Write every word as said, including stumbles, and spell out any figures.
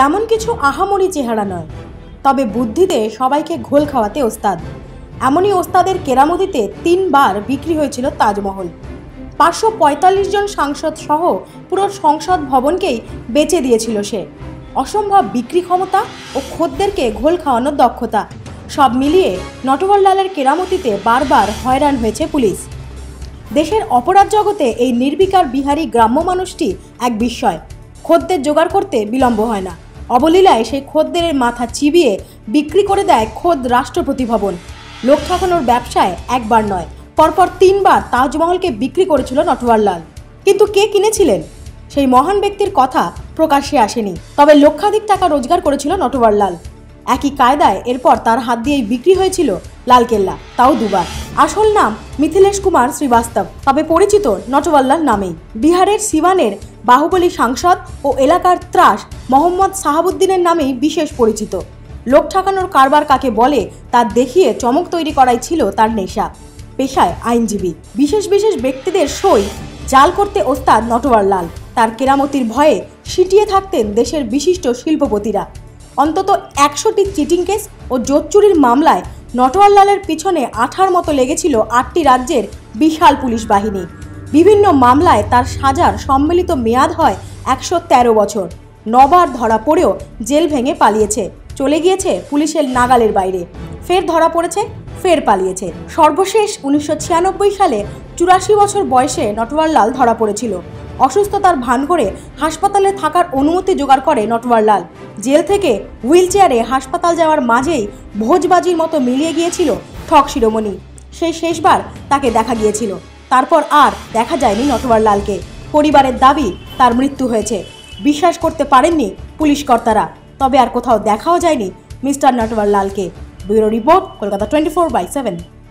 তেমন কিছু আহামরি চেহারা নয়, তবে বুদ্ধিতে সবাইকে ঘোল খাওয়াতে ওস্তাদ। এমনই ওস্তাদের কেরামতিতে তিনবার বিক্রি হয়েছিল তাজমহল। পাঁচশো পঁয়তাল্লিশ জন সাংসদ সহ পুরো সংসদ ভবনকেই বেচে দিয়েছিল সে। অসম্ভব বিক্রি ক্ষমতা ও খদ্দেরকে ঘোল খাওয়ানোর দক্ষতা, সব মিলিয়ে নটবরলালের কেরামতিতে বারবার হয়রান হয়েছে পুলিশ। দেশের অপরাধ জগতে এই নির্বিকার বিহারী গ্রাম্য মানুষটি এক বিস্ময়। খদ্দের জোগাড় করতে বিলম্ব হয় না, অবলীলায় সেই খদ্দের মাথা চিবিয়ে বিক্রি করে দেয় খোদ রাষ্ট্রপতি ভবন। লোক ঠকানোর ব্যবসায় একবার নয়, পরপর তিনবার তাজমহলকে বিক্রি করেছিল নটবরলাল। কিন্তু কে কিনেছিলেন সেই মহান ব্যক্তির কথা প্রকাশ্যে আসেনি, তবে লক্ষাধিক টাকা রোজগার করেছিল নটবরলাল। একই কায়দায় এরপর তার হাত দিয়েই বিক্রি হয়েছিল লালকেল্লা, তাও দুবার। আসল নাম মিথিলেশ কুমার শ্রীবাস্তব, তবে পরিচিত নটবরলাল নামেই। বিহারের সিওয়ানের বাহুবলী সাংসদ ও এলাকার ত্রাস মোহাম্মদ সাহাবুদ্দিনের নামেই বিশেষ পরিচিত। লোক ঠকানোর কারবার কাকে বলে তা দেখিয়ে চমক তৈরি করাই ছিল তার নেশা। পেশায় আইনজীবী, বিশেষ বিশেষ ব্যক্তিদের সই জাল করতে ওস্তাদ নটবরলাল। তার কেরামতির ভয়ে সিটিয়ে থাকতেন দেশের বিশিষ্ট শিল্পপতিরা। অন্তত একশোটি চিটিং কেস ও জোচ্চুরির মামলায় নটবরলালের পিছনে আঠার মতো লেগেছিল আটটি রাজ্যের বিশাল পুলিশ বাহিনী। বিভিন্ন মামলায় তার সাজার সম্মিলিত মেয়াদ হয় একশো তেরো বছর। নবার ধরা পড়েও জেল ভেঙে পালিয়েছে, চলে গিয়েছে পুলিশের নাগালের বাইরে, ফের ধরা পড়েছে, ফের পালিয়েছে। সর্বশেষ উনিশশো ছিয়ানব্বই সালে চুরাশি বছর বয়সে নটবরলাল ধরা পড়েছিল। অসুস্থতার ভান করে হাসপাতালে থাকার অনুমতি জোগাড় করে নটবরলাল। জেল থেকে হুইল চেয়ারে হাসপাতাল যাওয়ার মাঝেই ভোজবাজির মতো মিলিয়ে গিয়েছিল ঠক শিরোমণি। সেই শেষবার তাকে দেখা গিয়েছিল, তারপর আর দেখা যায়নি নটবরলালকে। পরিবারের দাবি তার মৃত্যু হয়েছে। বিশ্বাস করতে পারেননি পুলিশ কর্তারা, তবে আর কোথাও দেখাও যায়নি মিস্টার নটবরলালকে। Bureau report, Kolkata twenty four by seven.